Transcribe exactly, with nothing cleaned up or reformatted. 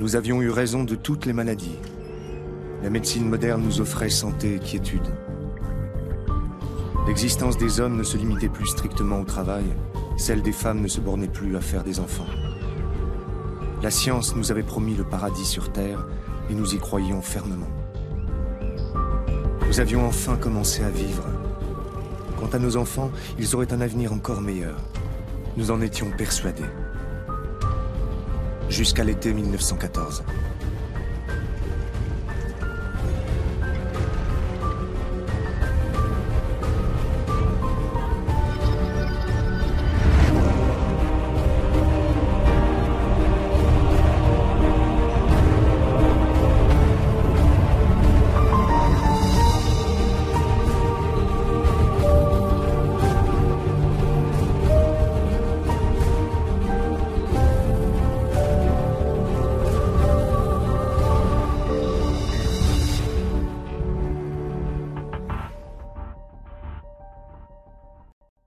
Nous avions eu raison de toutes les maladies. La médecine moderne nous offrait santé et quiétude. L'existence des hommes ne se limitait plus strictement au travail, celle des femmes ne se bornait plus à faire des enfants. La science nous avait promis le paradis sur Terre et nous y croyions fermement. Nous avions enfin commencé à vivre. Quant à nos enfants, ils auraient un avenir encore meilleur. Nous en étions persuadés. Jusqu'à l'été mille neuf cent quatorze.